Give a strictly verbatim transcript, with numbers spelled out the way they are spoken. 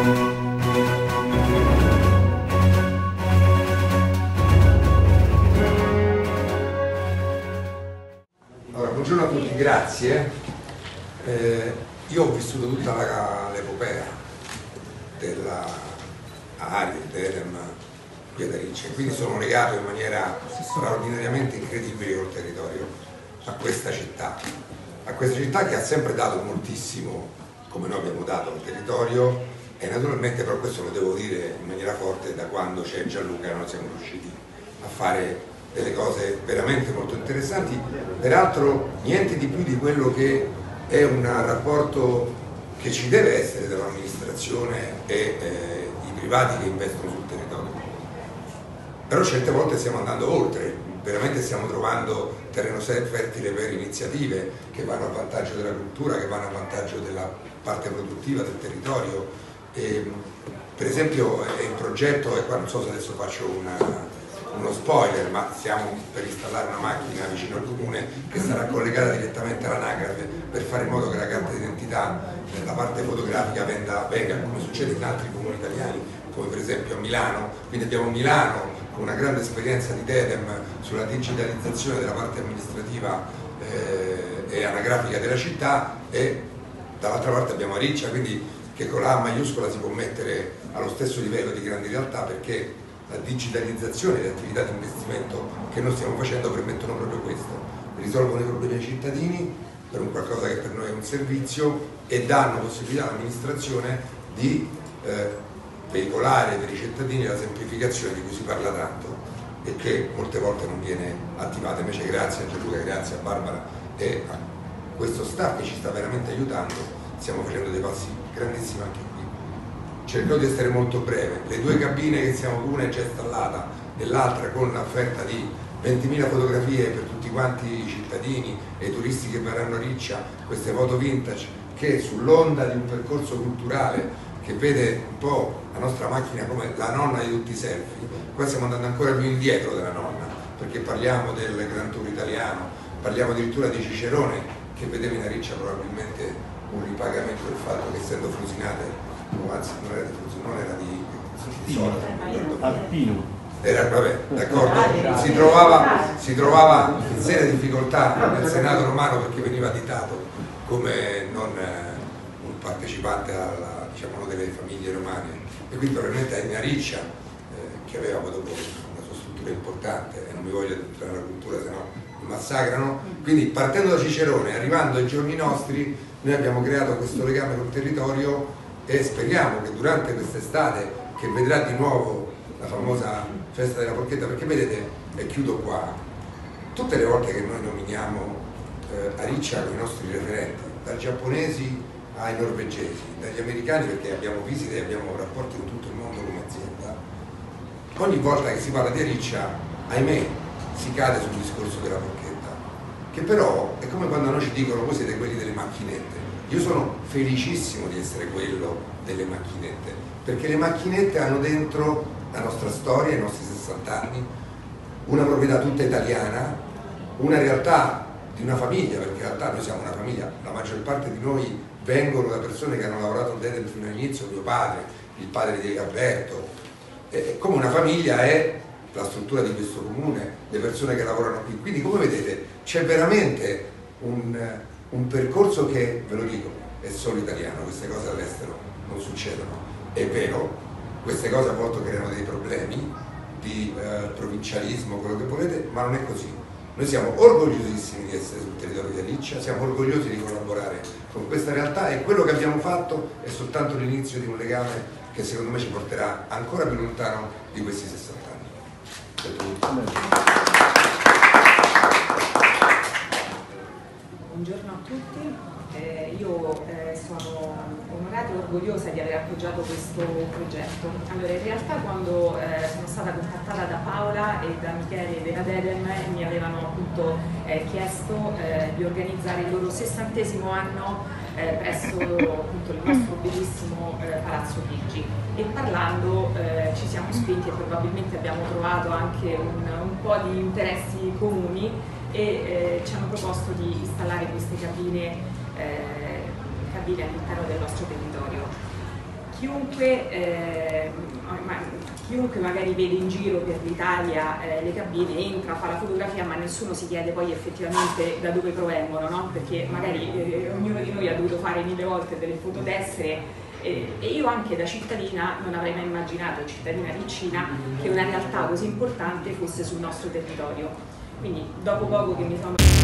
Buongiorno a tutti, grazie. Eh, io ho vissuto tutta l'epopea della Ari, Dedem, qui ad Ariccia, quindi sono legato in maniera straordinariamente incredibile col territorio, a questa città, a questa città che ha sempre dato moltissimo, come noi abbiamo dato al territorio, e naturalmente però questo lo devo dire in maniera forte, da quando c'è Gianluca noi siamo riusciti a fare delle cose veramente molto interessanti, peraltro niente di più di quello che è un rapporto che ci deve essere dall'amministrazione e eh, i privati che investono sul territorio. Però certe volte stiamo andando oltre, veramente stiamo trovando terreno fertile per iniziative che vanno a vantaggio della cultura, che vanno a vantaggio della parte produttiva del territorio. E, per esempio è in progetto, e qua non so se adesso faccio una uno spoiler, ma stiamo per installare una macchina vicino al comune che sarà collegata direttamente all'anagrafe per fare in modo che la carta d'identità nella parte fotografica venga, venga come succede in altri comuni italiani, come per esempio a Milano. Quindi abbiamo Milano con una grande esperienza di Dedem sulla digitalizzazione della parte amministrativa eh, e anagrafica della città, e dall'altra parte abbiamo Ariccia, quindi che con la A maiuscola si può mettere allo stesso livello di grandi realtà, perché la digitalizzazione e le attività di investimento che noi stiamo facendo permettono proprio questo: risolvono i problemi ai cittadini per un qualcosa che per noi è un servizio e danno possibilità all'amministrazione di eh, veicolare per i cittadini la semplificazione di cui si parla tanto e che molte volte non viene attivata. Invece grazie a Gianluca, grazie a Barbara e a questo staff che ci sta veramente aiutando, stiamo facendo dei passi grandissimi anche qui. Cercherò di essere molto breve. Le due cabine che siamo, una è già installata e l'altra con l'offerta di ventimila fotografie per tutti quanti i cittadini e i turisti che verranno a Riccia, queste foto vintage che sull'onda di un percorso culturale che vede un po' la nostra macchina come la nonna di tutti i selfie. Qua stiamo andando ancora più indietro della nonna, perché parliamo del Gran Tour italiano, parliamo addirittura di Cicerone, che vedeva in Ariccia probabilmente un ripagamento del fatto che essendo frusinate, anzi non era di Frusino, non era di, di Sola, Alpino. Era, vabbè, d'accordo, si trovava, si trovava in seria difficoltà nel Senato romano perché veniva additato come non eh, un partecipante alla, diciamo, delle famiglie romane, e quindi probabilmente in Ariccia, eh, che aveva poi dopo una sua struttura importante, e non mi voglio entrare nella cultura se no mi massacrano. Quindi partendo da Cicerone, arrivando ai giorni nostri, noi abbiamo creato questo legame col territorio e speriamo che durante quest'estate, che vedrà di nuovo la famosa festa della porchetta, perché vedete, e chiudo qua, tutte le volte che noi nominiamo eh, Ariccia con i nostri referenti, dai giapponesi ai norvegesi, dagli americani, perché abbiamo visite e abbiamo rapporti con tutto il mondo come azienda, ogni volta che si parla di Ariccia, ahimè, si cade sul discorso della porchetta, che però è come quando noi ci dicono voi siete quelli delle macchinette. Io sono felicissimo di essere quello delle macchinette, perché le macchinette hanno dentro la nostra storia, i nostri sessanta anni, una proprietà tutta italiana, una realtà di una famiglia, perché in realtà noi siamo una famiglia, la maggior parte di noi vengono da persone che hanno lavorato al Dedem fino all'inizio, mio padre, il padre di Alberto, e come una famiglia è la struttura di questo comune, le persone che lavorano qui. Quindi come vedete c'è veramente un, un percorso che, ve lo dico, è solo italiano, queste cose all'estero non succedono. È vero, queste cose a volte creano dei problemi di eh, provincialismo, quello che volete, ma non è così. Noi siamo orgogliosissimi di essere sul territorio di Ariccia, siamo orgogliosi di collaborare con questa realtà e quello che abbiamo fatto è soltanto l'inizio di un legame che secondo me ci porterà ancora più lontano di questi sessanta anni. Buongiorno a tutti, eh, io eh, sono onorata e orgogliosa di aver appoggiato questo progetto. Allora, in realtà quando eh, sono stata contattata da Paola e da Michele della Dedem mi avevano appunto eh, chiesto eh, di organizzare il loro sessantesimo anno eh, presso appunto il nostro bellissimo eh, Palazzo Chigi, e parlando eh, ci siamo spinti e probabilmente abbiamo trovato anche un, un po' di interessi comuni e eh, ci hanno proposto di installare queste cabine, eh, cabine all'interno del nostro territorio. chiunque, eh, ma, chiunque magari vede in giro per l'Italia eh, le cabine, entra, fa la fotografia, ma nessuno si chiede poi effettivamente da dove provengono, no? Perché magari eh, ognuno di noi ha dovuto fare mille volte delle fototessere. E io anche da cittadina non avrei mai immaginato, cittadina vicina, che una realtà così importante fosse sul nostro territorio. Quindi dopo poco che mi sono